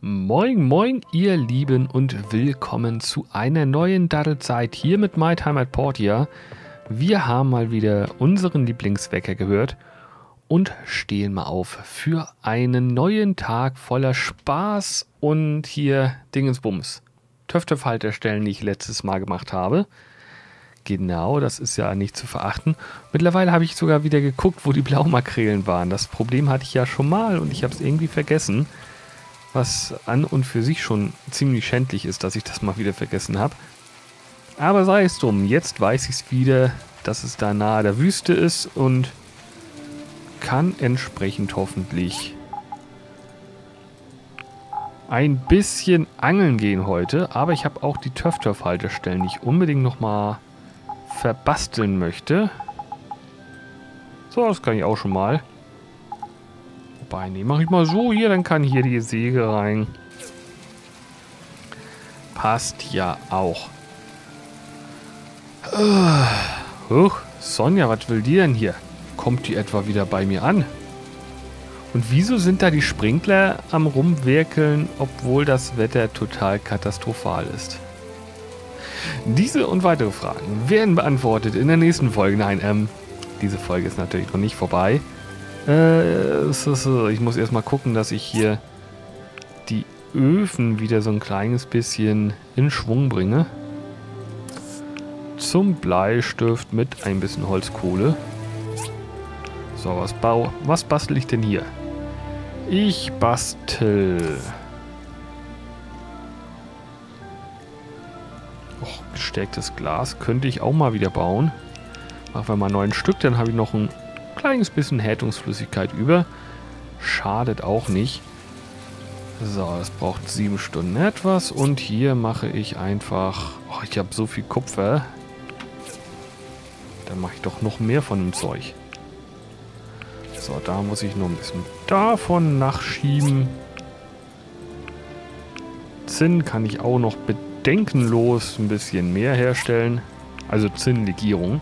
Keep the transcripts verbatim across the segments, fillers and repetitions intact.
Moin, moin, ihr Lieben und willkommen zu einer neuen Daddelzeit hier mit My Time at Portia. Wir haben mal wieder unseren Lieblingswecker gehört und stehen mal auf für einen neuen Tag voller Spaß und hier Dingensbums. Töftöff-Halter stellen, die ich letztes Mal gemacht habe. Genau, das ist ja nicht zu verachten. Mittlerweile habe ich sogar wieder geguckt, wo die Blaumakrelen waren. Das Problem hatte ich ja schon mal und ich habe es irgendwie vergessen. Was an und für sich schon ziemlich schändlich ist, dass ich das mal wieder vergessen habe. Aber sei es drum, jetzt weiß ich es wieder, dass es da nahe der Wüste ist und kann entsprechend hoffentlich ein bisschen angeln gehen heute. Aber ich habe auch die Töftöff-Haltestellen, die ich unbedingt nochmal verbasteln möchte. So, das kann ich auch schon mal. Wobei, nee, mache ich mal so hier, dann kann hier die Säge rein. Passt ja auch. Uh, huch, Sonja, was will die denn hier? Kommt die etwa wieder bei mir an? Und wieso sind da die Sprinkler am Rumwerkeln, obwohl das Wetter total katastrophal ist? Diese und weitere Fragen werden beantwortet in der nächsten Folge. Nein, ähm, diese Folge ist natürlich noch nicht vorbei. Äh, ich muss erstmal gucken, dass ich hier die Öfen wieder so ein kleines bisschen in Schwung bringe. Zum Bleistift mit ein bisschen Holzkohle. So, was bau, was bastel ich denn hier? Ich bastel. Oh, gestärktes Glas könnte ich auch mal wieder bauen. Machen wir mal neun Stück, dann habe ich noch ein kleines bisschen Härtungsflüssigkeit über. Schadet auch nicht. So, das braucht sieben Stunden etwas. Und hier mache ich einfach... Oh, ich habe so viel Kupfer. Dann mache ich doch noch mehr von dem Zeug. So, da muss ich noch ein bisschen davon nachschieben. Zinn kann ich auch noch bedenkenlos ein bisschen mehr herstellen. Also Zinnlegierung.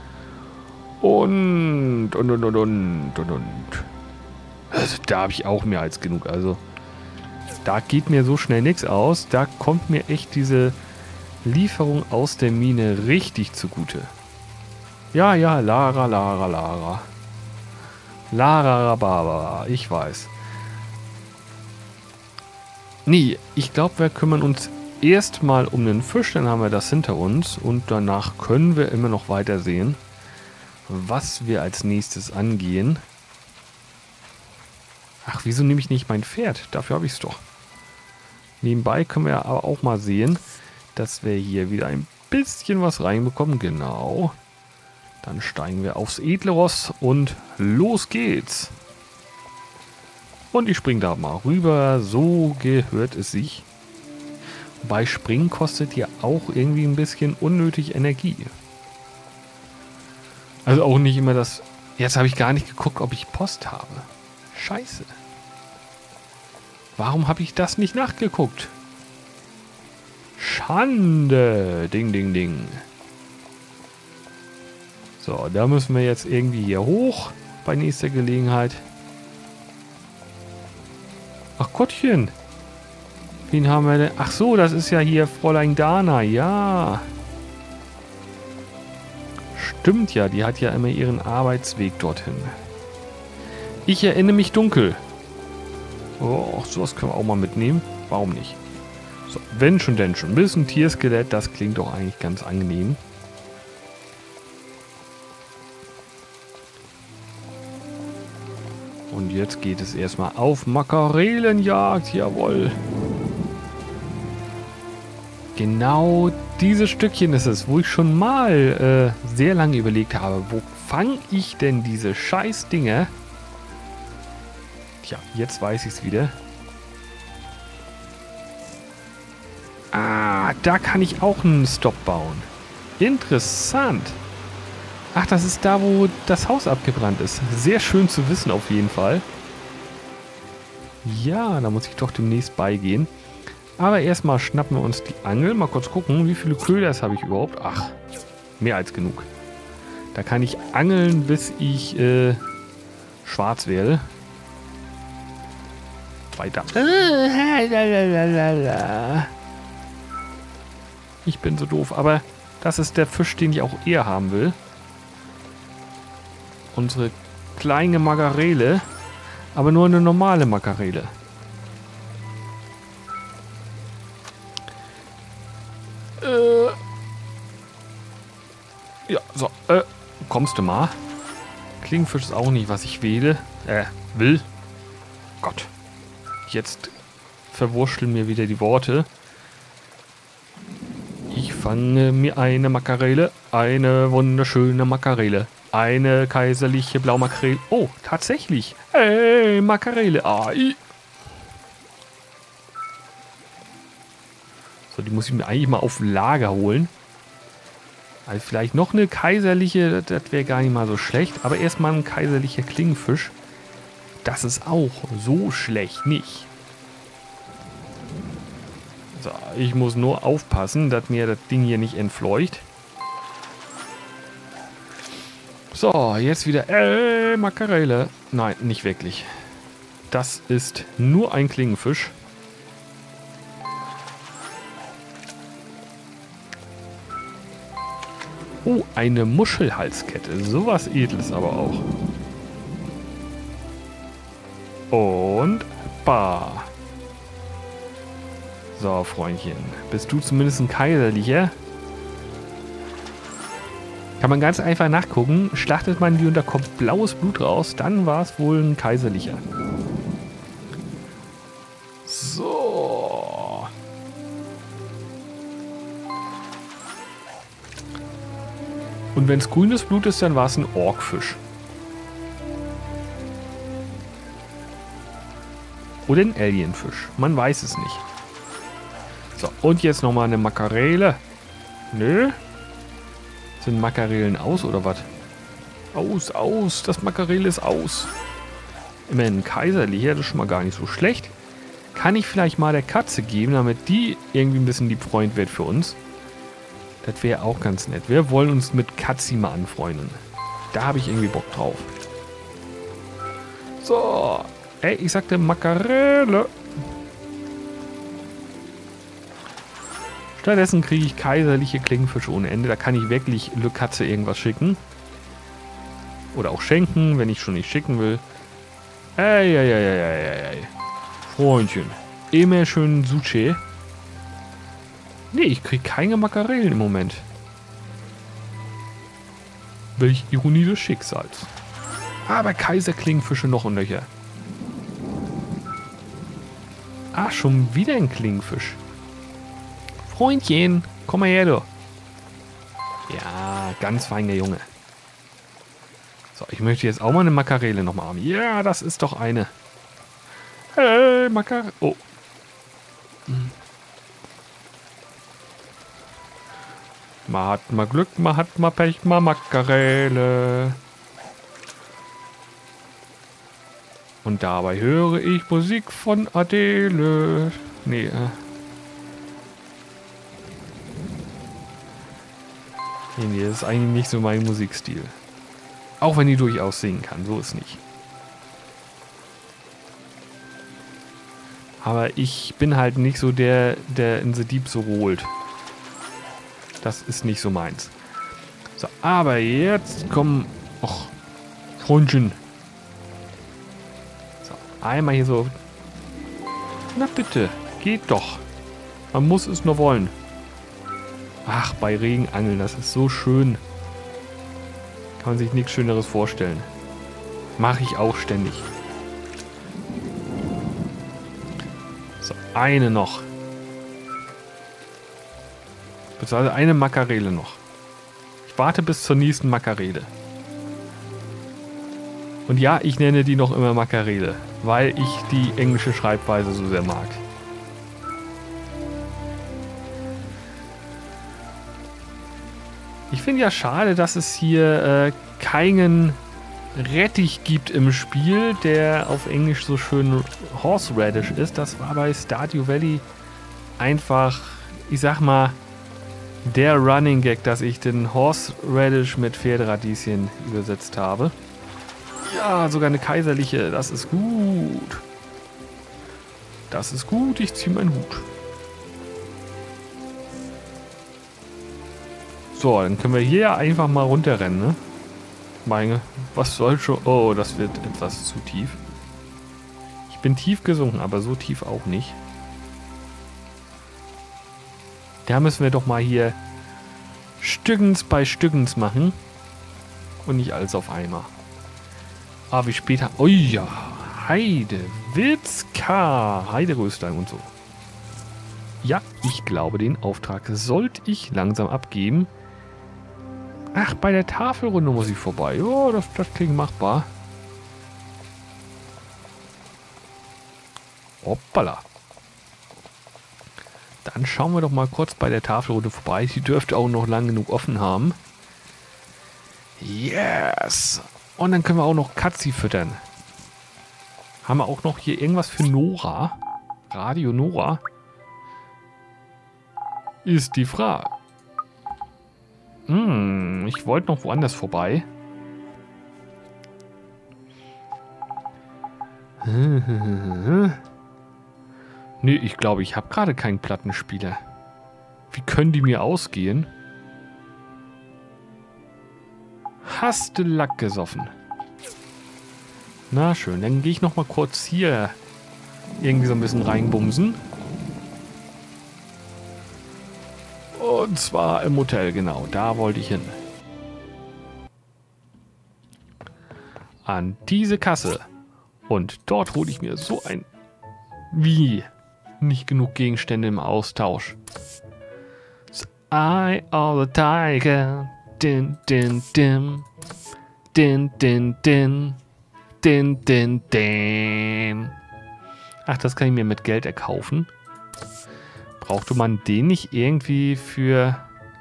Und, und, und, und, und, und, und. Also da habe ich auch mehr als genug. Also da geht mir so schnell nichts aus. Da kommt mir echt diese Lieferung aus der Mine richtig zugute. Ja, ja, Lara, Lara, Lara. Lara, Barbara, ich weiß. Nee, ich glaube, wir kümmern uns erstmal um den Fisch. Dann haben wir das hinter uns. Und danach können wir immer noch weiter sehen, was wir als nächstes angehen. Ach, wieso nehme ich nicht mein Pferd? Dafür habe ich es doch. Nebenbei können wir aber auch mal sehen, dass wir hier wieder ein bisschen was reinbekommen. Genau. Dann steigen wir aufs edle Ross und los geht's. Und ich springe da mal rüber. So gehört es sich. Wobei Springen kostet ja auch irgendwie ein bisschen unnötig Energie. Also auch nicht immer das... Jetzt habe ich gar nicht geguckt, ob ich Post habe. Scheiße. Warum habe ich das nicht nachgeguckt? Schande. Ding, ding, ding. So, da müssen wir jetzt irgendwie hier hoch bei nächster Gelegenheit. Ach Gottchen. Wen haben wir denn? Ach so, das ist ja hier Fräulein Dana. Ja. Stimmt ja, die hat ja immer ihren Arbeitsweg dorthin. Ich erinnere mich dunkel. Oh, sowas können wir auch mal mitnehmen. Warum nicht? So, wenn schon, denn schon. Ein bisschen Tierskelett, das klingt doch eigentlich ganz angenehm. Und jetzt geht es erstmal auf Makrelenjagd. Jawohl. Genau dieses Stückchen ist es, wo ich schon mal äh, sehr lange überlegt habe, wo fange ich denn diese scheiß Dinger? Tja, jetzt weiß ich es wieder. Ah, da kann ich auch einen Stop bauen. Interessant. Ach, das ist da, wo das Haus abgebrannt ist. Sehr schön zu wissen auf jeden Fall. Ja, da muss ich doch demnächst beigehen. Aber erstmal schnappen wir uns die Angel. Mal kurz gucken, wie viele Köders habe ich überhaupt. Ach, mehr als genug. Da kann ich angeln, bis ich äh, schwarz werde. weiter. Ich bin so doof, aber das ist der Fisch, den ich auch eher haben will. Unsere kleine Makrele, aber nur eine normale Makrele. Äh. Ja, so, äh, kommst du mal? Klingenfisch ist auch nicht, was ich wähle. Äh, will. Gott. Jetzt verwurschteln mir wieder die Worte. Ich fange mir eine Makrele. Eine wunderschöne Makrele. Eine kaiserliche Blaumakrele. Oh, tatsächlich. Hey, Makrele. Ai. So, die muss ich mir eigentlich mal auf Lager holen. Also vielleicht noch eine kaiserliche, das wäre gar nicht mal so schlecht. Aber erstmal ein kaiserlicher Klingenfisch. Das ist auch so schlecht nicht. So, ich muss nur aufpassen, dass mir das Ding hier nicht entfleucht. So, jetzt wieder. Äh, Makrele. Nein, nicht wirklich. Das ist nur ein Klingenfisch. Oh, eine Muschelhalskette. Sowas Edles aber auch. Und bah. So, Freundchen. Bist du zumindest ein kaiserlicher? Kann man ganz einfach nachgucken. Schlachtet man die und da kommt blaues Blut raus, dann war es wohl ein kaiserlicher. So. Und wenn es grünes Blut ist, dann war es ein Orkfisch. Oder ein Alienfisch. Man weiß es nicht. So, und jetzt nochmal eine Makrele. Nö. Sind Makrelen aus oder was? Aus, aus. Das Makrele ist aus. Immerhin ein kaiserlicher, das ist schon mal gar nicht so schlecht. Kann ich vielleicht mal der Katze geben, damit die irgendwie ein bisschen Liebfreund wird für uns. Das wäre auch ganz nett. Wir wollen uns mit Katzi mal anfreunden. Da habe ich irgendwie Bock drauf. So. Ey, ich sagte Makrele. Stattdessen kriege ich kaiserliche Klingenfische ohne Ende. Da kann ich wirklich Le Katze irgendwas schicken. Oder auch schenken, wenn ich schon nicht schicken will. Ey, ey, ey, ey, ey, ey. Freundchen. Immer schön Suche. Nee, ich kriege keine Makrelen im Moment. Welch Ironie des Schicksals. Aber Kaiserklingenfische noch und nöcher. Ah, schon wieder ein Klingenfisch. Freundchen, komm mal her, du. Ja, ganz feiner Junge. So, ich möchte jetzt auch mal eine Makrele nochmal haben. Ja, das ist doch eine. Hey, Makrele. Oh. Hm. Man hat mal Glück, man hat mal Pech, mal Makrele. Und dabei höre ich Musik von Adele. Nee, äh. Nee, nee, das ist eigentlich nicht so mein Musikstil. Auch wenn die durchaus singen kann, so ist nicht. Aber ich bin halt nicht so der, der in The Deep so holt. Das ist nicht so meins. So, aber jetzt kommen... Och, Freundchen. So, einmal hier so... Na bitte, geht doch. Man muss es nur wollen. Ach, bei Regen angeln, das ist so schön. Kann man sich nichts Schöneres vorstellen. Mache ich auch ständig. So, eine noch. Beziehungsweise eine Makrele noch. Ich warte bis zur nächsten Makrele. Und ja, ich nenne die noch immer Makrele, weil ich die englische Schreibweise so sehr mag. Ich finde ja schade, dass es hier äh, keinen Rettich gibt im Spiel, der auf Englisch so schön Horseradish ist. Das war bei Stardew Valley einfach, ich sag mal, der Running Gag, dass ich den Horseradish mit Pferderadieschen übersetzt habe. Ja, sogar eine kaiserliche, das ist gut. Das ist gut, ich ziehe meinen Hut. So, dann können wir hier ja einfach mal runterrennen, ne? Meine, was soll schon... Oh, das wird etwas zu tief. Ich bin tief gesunken, aber so tief auch nicht. Da müssen wir doch mal hier Stückens bei Stückens machen. Und nicht alles auf einmal. Ah, wie später... Oh ja, Heide, Witzka, Heideröstein und so. Ja, ich glaube, den Auftrag sollte ich langsam abgeben. Ach, bei der Tafelrunde muss ich vorbei. Oh, das, das klingt machbar. Hoppala. Dann schauen wir doch mal kurz bei der Tafelrunde vorbei. Die dürfte auch noch lang genug offen haben. Yes! Und dann können wir auch noch Katzi füttern. Haben wir auch noch hier irgendwas für Nora? Radio Nora? Ist die Frage. Hm, ich wollte noch woanders vorbei. Nee, ich glaube, ich habe gerade keinen Plattenspieler. Wie können die mir ausgehen? Hast du Lack gesoffen? Na schön, dann gehe ich noch mal kurz hier irgendwie so ein bisschen reinbumsen. Und zwar im Hotel, genau. Da wollte ich hin. An diese Kasse. Und dort hole ich mir so ein... Wie? Nicht genug Gegenstände im Austausch. Eye of the Tiger. Din, din, din. Din, din, din. Din, din, din. Ach, das kann ich mir mit Geld erkaufen. Brauchte man den nicht irgendwie für...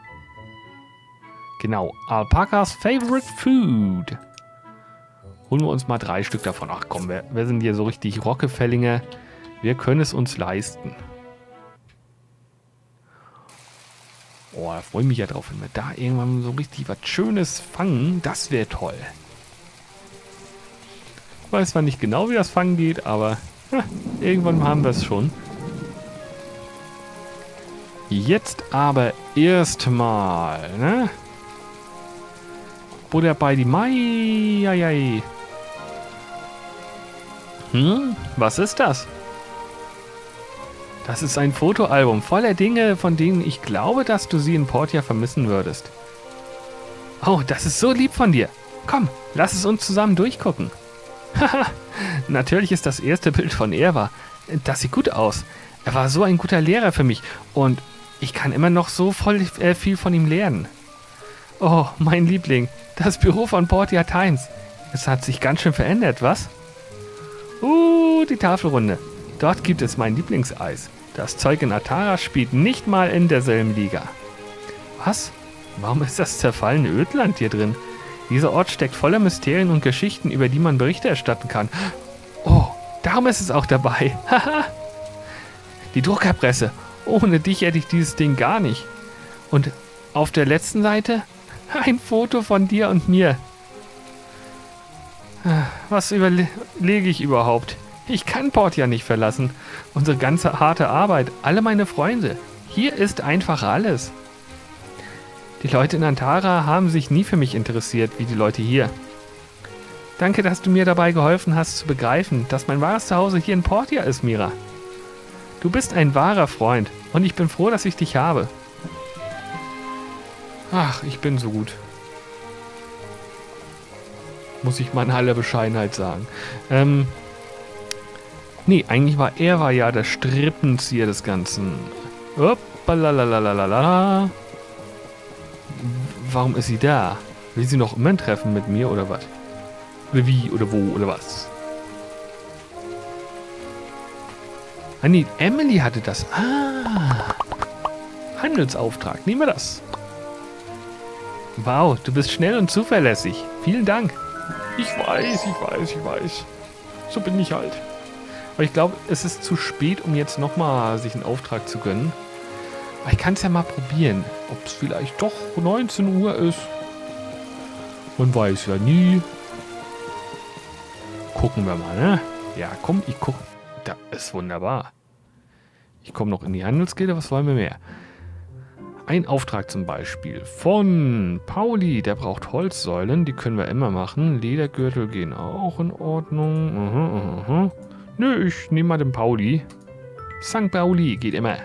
Genau, Alpakas Favorite Food. Holen wir uns mal drei Stück davon. Ach komm, wir, wir sind hier so richtig Rockefellinger. Wir können es uns leisten. Oh, da freue ich mich ja drauf, wenn wir da irgendwann so richtig was Schönes fangen. Das wäre toll. Ich weiß zwar nicht genau, wie das Fangen geht, aber ja, irgendwann haben wir es schon. Jetzt aber erstmal, ne? Butter bei die Mai. Ja, ja. Hm, was ist das? Das ist ein Fotoalbum voller Dinge, von denen ich glaube, dass du sie in Portia vermissen würdest. Oh, das ist so lieb von dir. Komm, lass es uns zusammen durchgucken. Haha, natürlich ist das erste Bild von Erwa. Das sieht gut aus. Er war so ein guter Lehrer für mich und ich kann immer noch so voll äh, viel von ihm lernen. Oh, mein Liebling, das Büro von Portia Times. Es hat sich ganz schön verändert, was? Uh, die Tafelrunde. Dort gibt es mein Lieblingseis. Das Zeug in Atara spielt nicht mal in derselben Liga. Was? Warum ist das zerfallene Ödland hier drin? Dieser Ort steckt voller Mysterien und Geschichten, über die man Berichte erstatten kann. Oh, darum ist es auch dabei. Haha. Die Druckerpresse. Ohne dich hätte ich dieses Ding gar nicht. Und auf der letzten Seite ein Foto von dir und mir. Was überlege ich überhaupt? Ich kann Portia nicht verlassen. Unsere ganze harte Arbeit, alle meine Freunde. Hier ist einfach alles. Die Leute in Antara haben sich nie für mich interessiert, wie die Leute hier. Danke, dass du mir dabei geholfen hast zu begreifen, dass mein wahres Zuhause hier in Portia ist, Mira. Du bist ein wahrer Freund und ich bin froh, dass ich dich habe. Ach, ich bin so gut. Muss ich mal in aller Bescheidenheit sagen. Ähm... Nee, eigentlich war er war ja der Strippenzieher des Ganzen. Hoppalalalala. Warum ist sie da? Will sie noch immer ein Treffen mit mir oder was? Oder wie oder wo oder was? Ah nee, Emily hatte das. Ah. Handelsauftrag. Nehmen wir das. Wow, du bist schnell und zuverlässig. Vielen Dank. Ich weiß, ich weiß, ich weiß. So bin ich halt. Aber ich glaube, es ist zu spät, um jetzt nochmal sich einen Auftrag zu gönnen. Aber ich kann es ja mal probieren, ob es vielleicht doch neunzehn Uhr ist. Man weiß ja nie. Gucken wir mal, ne? Ja, komm, ich guck. Das ist wunderbar. Ich komme noch in die Handelsgilde. Was wollen wir mehr? Ein Auftrag zum Beispiel von Pauli. Der braucht Holzsäulen. Die können wir immer machen. Ledergürtel gehen auch in Ordnung. Aha, aha. Nö, ich nehme mal den Pauli. Sankt Pauli geht immer.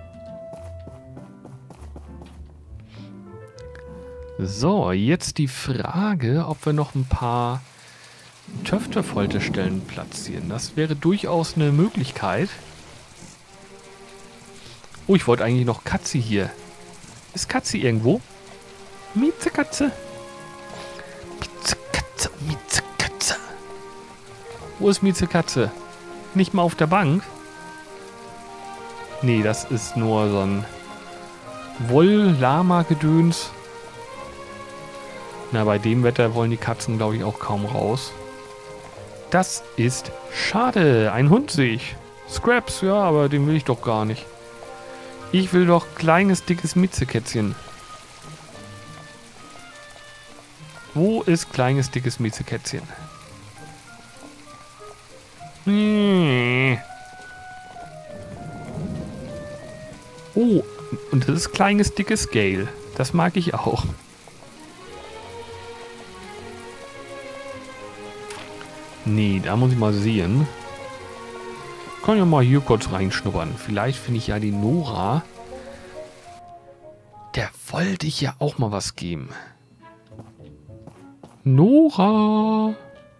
So, jetzt die Frage, ob wir noch ein paar Töpferfolterstellen platzieren. Das wäre durchaus eine Möglichkeit. Oh, ich wollte eigentlich noch Katze hier. Ist Katze irgendwo? Miezekatze. Miezekatze, Miezekatze. Wo ist Miezekatze? Nicht mal auf der Bank? Nee, das ist nur so ein Woll-Lama-Gedöns. Na, bei dem Wetter wollen die Katzen, glaube ich, auch kaum raus. Das ist schade. Ein Hund sehe ich. Scraps, ja, aber den will ich doch gar nicht. Ich will doch kleines, dickes Miezekätzchen. Wo ist kleines, dickes Miezekätzchen? Hm. Oh, und das ist kleines, dickes Gale. Das mag ich auch. Nee, da muss ich mal sehen. Kann ja mal hier kurz reinschnuppern. Vielleicht finde ich ja die Nora. Der wollte ich ja auch mal was geben. Nora!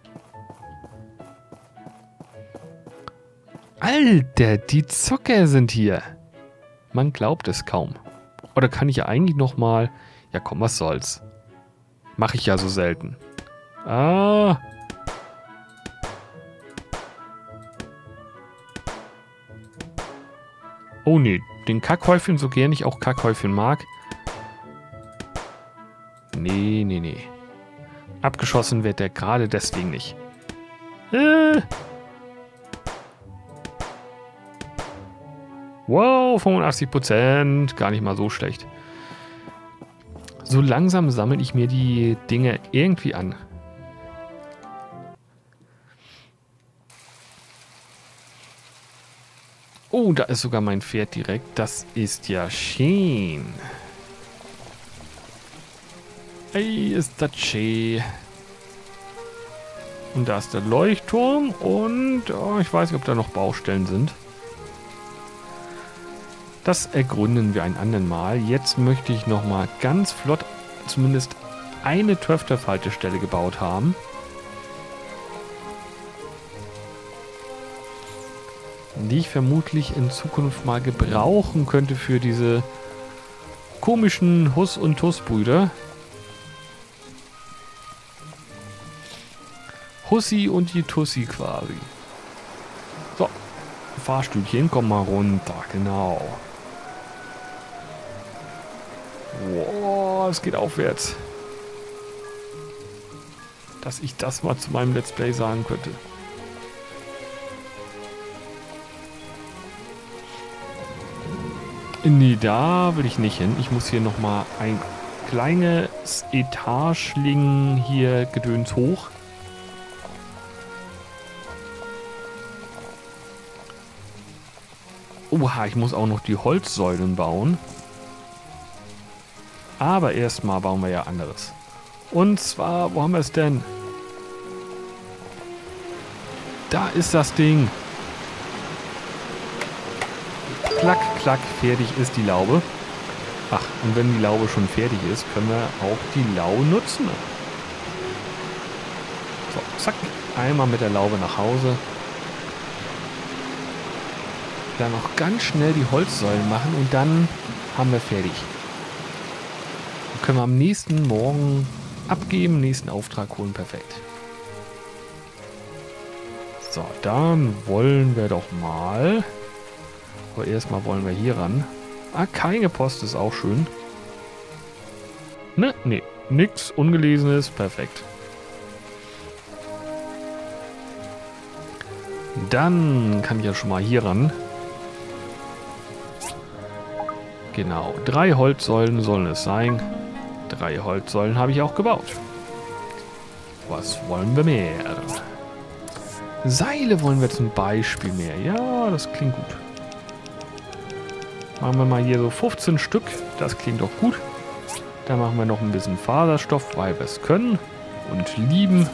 Alter, die Zocker sind hier. Man glaubt es kaum. Oder kann ich ja eigentlich noch mal... Ja komm, was soll's. Mache ich ja so selten. Ah... Oh nee, den Kackhäufchen, so gern ich auch Kackhäufchen mag. Nee, nee, nee. Abgeschossen wird der gerade deswegen nicht. Äh. Wow, fünfundachtzig Prozent. Gar nicht mal so schlecht. So langsam sammle ich mir die Dinge irgendwie an. Oh, da ist sogar mein Pferd direkt. Das ist ja schön. Ey, ist das schön. Und da ist der Leuchtturm. Und oh, ich weiß nicht, ob da noch Baustellen sind. Das ergründen wir ein anderen Mal. Jetzt möchte ich nochmal ganz flott zumindest eine Töpferhaltestelle gebaut haben. Die ich vermutlich in Zukunft mal gebrauchen könnte für diese komischen Hus- und Tuss-Brüder. Hussi und die Tussi quasi. So, Fahrstühlchen, komm mal runter, genau. Wow, es geht aufwärts. Dass ich das mal zu meinem Let's Play sagen könnte. Nee, da will ich nicht hin. Ich muss hier nochmal ein kleines Etagelingen hier Gedöns hoch. Oha, ich muss auch noch die Holzsäulen bauen. Aber erstmal bauen wir ja anderes. Und zwar, wo haben wir es denn? Da ist das Ding. Klack, klack, fertig ist die Laube. Ach, und wenn die Laube schon fertig ist, können wir auch die Laube nutzen. So, zack, einmal mit der Laube nach Hause. Dann noch ganz schnell die Holzsäulen machen und dann haben wir fertig. Dann können wir am nächsten Morgen abgeben, nächsten Auftrag holen, perfekt. So, dann wollen wir doch mal... Aber erstmal wollen wir hier ran. Ah, keine Post ist auch schön. Ne, ne, nix Ungelesenes, perfekt. Dann kann ich ja schon mal hier ran. Genau, drei Holzsäulen sollen es sein. Drei Holzsäulen habe ich auch gebaut. Was wollen wir mehr? Seile wollen wir zum Beispiel mehr. Ja, das klingt gut. Machen wir mal hier so fünfzehn Stück. Das klingt doch gut. Da machen wir noch ein bisschen Faserstoff, weil wir es können und lieben.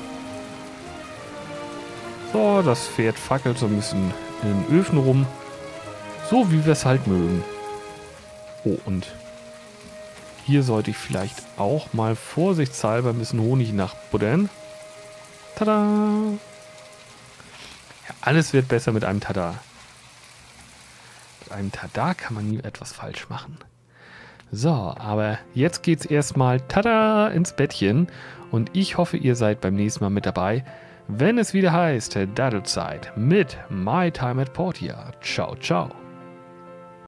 So, das Pferd fackelt so ein bisschen in den Öfen rum. So wie wir es halt mögen. Oh, und hier sollte ich vielleicht auch mal vorsichtshalber ein bisschen Honig nachbuddern. Tada! Ja, alles wird besser mit einem Tada. Mit einem Tada kann man nie etwas falsch machen. So, aber jetzt geht's erstmal Tada ins Bettchen. Und ich hoffe, ihr seid beim nächsten Mal mit dabei, wenn es wieder heißt Daddlezeit mit My Time at Portia. Ciao, ciao.